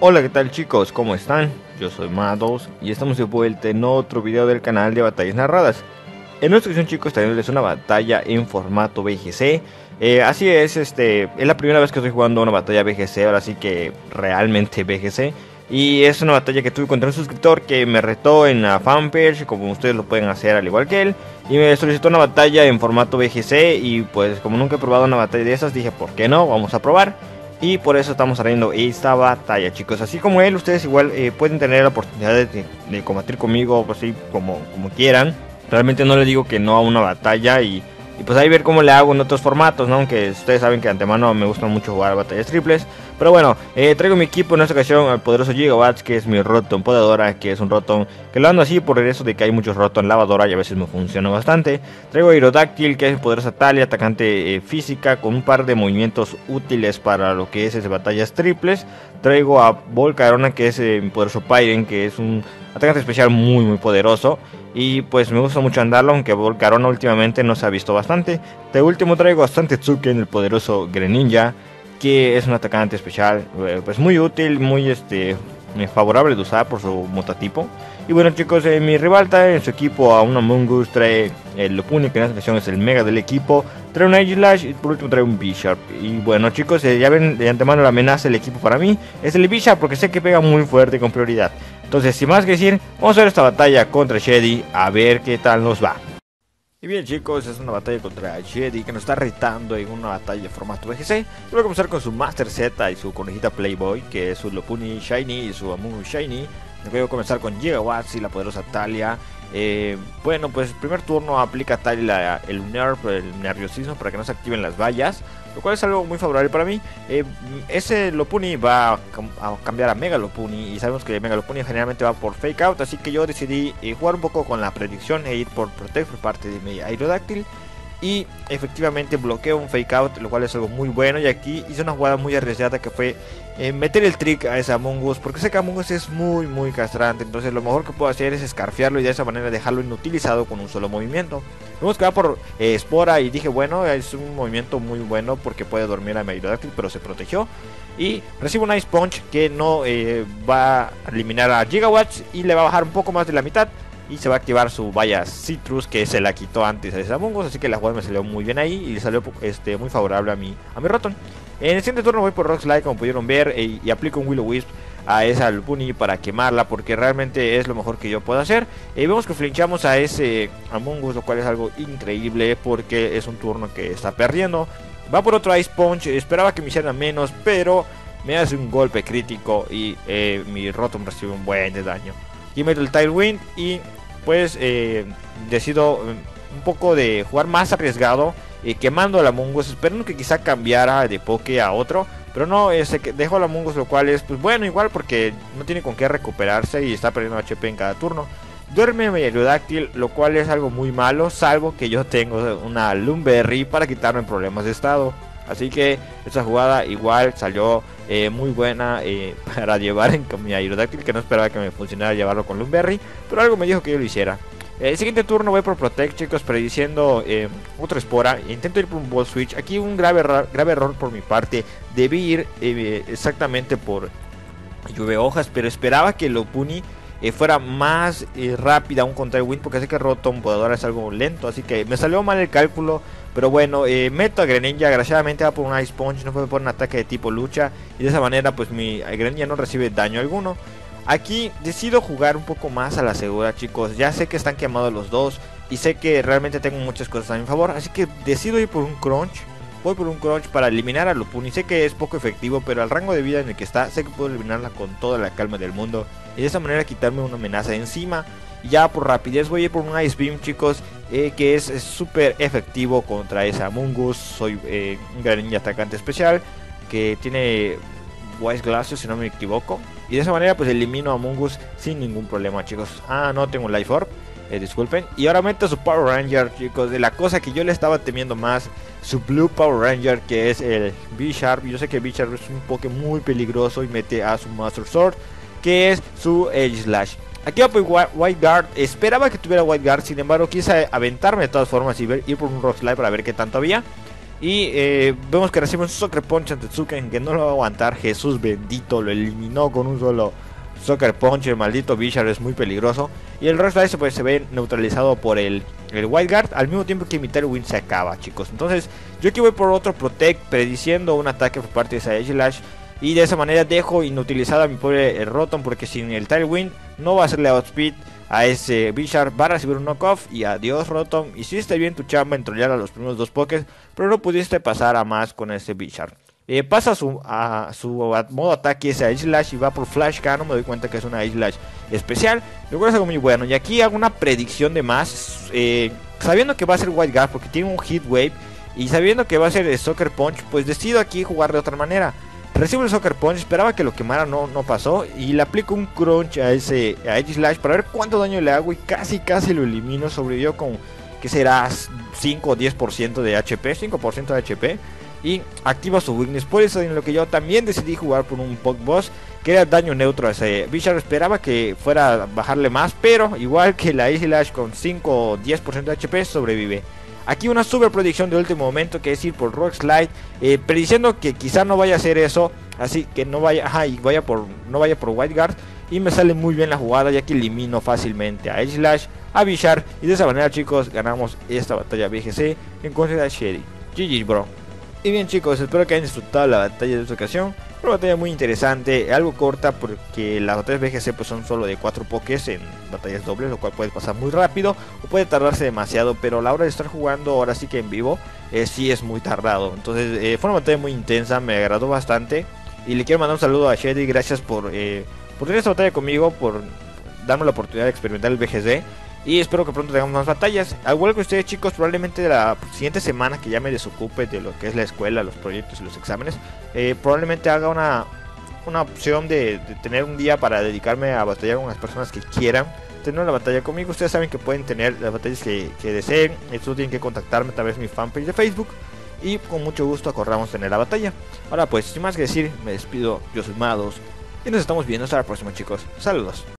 Hola, ¿qué tal chicos? ¿Cómo están? Yo soy Mados y estamos de vuelta en otro video del canal de batallas narradas. En esta ocasión chicos trayéndoles una batalla en formato BGC. Así es, es la primera vez que estoy jugando una batalla BGC, ahora sí que realmente BGC. Y es una batalla que tuve contra un suscriptor que me retó en la fanpage, como ustedes lo pueden hacer al igual que él. Y me solicitó una batalla en formato BGC y pues como nunca he probado una batalla de esas dije, ¿por qué no? Vamos a probar. Y por eso estamos trayendo esta batalla, chicos. Así como él, ustedes igual pueden tener la oportunidad de combatir conmigo, pues, así como quieran. Realmente no le digo que no a una batalla y pues ahí ver cómo le hago en otros formatos, ¿no? Aunque ustedes saben que de antemano me gusta mucho jugar batallas triples. Pero bueno, traigo mi equipo en esta ocasión al poderoso Gigawatts, que es mi Rotom Podadora, que es un Rotom que lo ando así por eso de que hay muchos Rotom lavadora y a veces me funciona bastante. Traigo Aerodactyl, que es mi poderosa Talia, atacante física, con un par de movimientos útiles para lo que es batallas triples. Traigo a Volcarona, que es mi poderoso Pyren, que es un atacante especial muy poderoso. Y pues me gusta mucho andarlo, aunque Volcarona últimamente no se ha visto bastante. De último traigo a Santetsuken, el poderoso Greninja, que es un atacante especial, pues muy útil, muy favorable de usar por su mototipo. Y bueno chicos, mi rival trae en su equipo a un Among Us, trae el Lopunny, que en esta ocasión es el mega del equipo. Trae un Aegislash y por último trae un Bisharp. Y bueno chicos, ya ven de antemano la amenaza del equipo para mí es el Bisharp, porque sé que pega muy fuerte con prioridad. Entonces sin más que decir, vamos a ver esta batalla contra Shady, a ver qué tal nos va. Y bien chicos, es una batalla contra Shady que nos está retando en una batalla de formato BGC. Voy a comenzar con su Master Z y su conejita Playboy, que es su Lopunny Shiny y su Among Us Shiny. Voy a comenzar con Gigawatts y la poderosa Talia. Bueno, pues el primer turno aplica Talia el nerviosismo para que no se activen las vallas, lo cual es algo muy favorable para mí. Ese Lopunny va a cambiar a Mega Lopunny y sabemos que Mega Lopunny generalmente va por Fake Out, así que yo decidí jugar un poco con la predicción e ir por Protect por parte de mi Aerodactyl. Y efectivamente bloqueo un Fake Out, lo cual es algo muy bueno. Y aquí hice una jugada muy arriesgada que fue meter el trick a ese Among Us, porque sé que Among Us es muy castrante. Entonces lo mejor que puedo hacer es escarfiarlo y de esa manera dejarlo inutilizado con un solo movimiento. Vemos que va por Espora y dije, bueno, es un movimiento muy bueno porque puede dormir a mi Aerodactyl, pero se protegió. Y recibo un Ice Punch que no va a eliminar a Gigawatts y le va a bajar un poco más de la mitad. Y se va a activar su valla Citrus, que se la quitó antes a ese Among Us, así que la jugada me salió muy bien ahí y le salió muy favorable a mi Rotom. En el siguiente turno voy por Rock Slide, como pudieron ver, y aplico un Will-O-Wisp a esa Lopunny para quemarla, porque realmente es lo mejor que yo puedo hacer. Vemos que flinchamos a ese Among Us, lo cual es algo increíble porque es un turno que está perdiendo. Va por otro Ice Punch, esperaba que me hiciera menos, pero me hace un golpe crítico y mi Rotom recibe un buen de daño. Y meto el Tailwind y pues decido un poco de jugar más arriesgado, quemando al Among Us, esperando que quizá cambiara de Poké a otro. Pero no, dejo al Among Us, lo cual es pues bueno igual porque no tiene con qué recuperarse y está perdiendo HP en cada turno. Duerme mi Aerodactyl, lo cual es algo muy malo, salvo que yo tengo una Lumberry para quitarme problemas de estado. Así que esta jugada igual salió muy buena para llevar en mi Aerodactyl, que no esperaba que me funcionara llevarlo con Lumberry, pero algo me dijo que yo lo hiciera. El siguiente turno voy por Protect, chicos, prediciendo otra Espora. Intento ir por un Ball Switch. Aquí un grave error por mi parte. Debí ir exactamente por Lluvia Hojas, pero esperaba que Lopunny fuera más rápida aún contra el Wind, porque sé que Rotom Podadora es algo lento, así que me salió mal el cálculo. Pero bueno, meto a Greninja, desgraciadamente va por un Ice Punch, no fue por un ataque de tipo lucha, y de esa manera pues mi Greninja no recibe daño alguno. Aquí decido jugar un poco más a la segura, chicos. Ya sé que están quemados los dos y sé que realmente tengo muchas cosas a mi favor, así que decido ir por un Crunch. Voy por un Crunch para eliminar a Lopunny. Sé que es poco efectivo, pero al rango de vida en el que está, sé que puedo eliminarla con toda la calma del mundo y de esa manera quitarme una amenaza de encima. Y ya por rapidez voy a ir por un Ice Beam, chicos, que es súper efectivo contra esa Among Us. Soy un Greninja atacante especial que tiene Wise Glacius, si no me equivoco, y de esa manera pues elimino a Among Us sin ningún problema, chicos. No tengo Life Orb, disculpen. Y ahora meto su Power Ranger, chicos, de la cosa que yo le estaba temiendo más, su Blue Power Ranger, que es el Bisharp. Yo sé que Bisharp es un Pokémon muy peligroso y mete a su Master Sword, que es su Aegislash. Aquí va por White Guard, esperaba que tuviera White Guard, sin embargo quise aventarme de todas formas y ir por un Rock Slide para ver qué tanto había. Y vemos que recibe un Sucker Punch ante Tsuken, que no lo va a aguantar. Jesús bendito, lo eliminó con un solo Sucker Punch. El maldito Vishar es muy peligroso. Y el Rock Slide pues, se ve neutralizado por el Wild Guard, al mismo tiempo que mi Tailwind se acaba, chicos. Entonces yo aquí voy por otro Protect, prediciendo un ataque por parte de Sage Lash. Y de esa manera dejo inutilizado a mi pobre Rotom, porque sin el Tailwind no va a hacerle outspeed a ese Vishar, va a recibir un knockoff y adiós Rotom. Hiciste bien tu chamba en trollear a los primeros dos pokés, pero no pudiste pasar a más con ese Vishar. Pasa a su modo ataque ese Ice Slash y va por Flash Cannon. Me doy cuenta que es una Ice Slash especial, lo cual es algo muy bueno. Y aquí hago una predicción de más, sabiendo que va a ser White Guard porque tiene un Heat Wave, y sabiendo que va a ser Sucker Punch, pues decido aquí jugar de otra manera. Recibo el Sucker Punch, esperaba que lo quemara, no pasó, y le aplico un Crunch a Ice Slash para ver cuánto daño le hago, y casi lo elimino. Sobrevivió con, que será 5 o 10% de HP, 5% de HP, y activa su weakness. Por eso en lo que yo también decidí jugar por un Pug Boss, que era daño neutro a ese Vishar. Esperaba que fuera a bajarle más, pero igual que la Ice Slash con 5 o 10% de HP sobrevive. Aquí una super predicción de último momento, que es ir por Rock Slide, prediciendo que quizá no vaya a hacer eso, así que no vaya, no vaya por White Guard, y me sale muy bien la jugada, ya que elimino fácilmente a Ice Slash, a Vishar, y de esa manera, chicos, ganamos esta batalla BGC en contra de Shady. GG, bro. Y bien, chicos, espero que hayan disfrutado la batalla de esta ocasión. Una batalla muy interesante, algo corta porque las batallas BGC pues son solo de 4 pokés en batallas dobles, lo cual puede pasar muy rápido o puede tardarse demasiado, pero a la hora de estar jugando ahora sí que en vivo, sí es muy tardado. Entonces fue una batalla muy intensa, me agradó bastante, y le quiero mandar un saludo a Shady. Gracias por tener esta batalla conmigo, por darme la oportunidad de experimentar el BGC. Y espero que pronto tengamos más batallas. Al igual que ustedes, chicos, probablemente la siguiente semana que ya me desocupe de lo que es la escuela, los proyectos y los exámenes, probablemente haga una opción de tener un día para dedicarme a batallar con las personas que quieran tener una batalla conmigo. Ustedes saben que pueden tener las batallas que deseen. Solo tienen que contactarme a través de mi fanpage de Facebook, y con mucho gusto acordamos tener la batalla. Ahora pues, sin más que decir, me despido. Yo soy Mados y nos estamos viendo hasta la próxima, chicos. Saludos.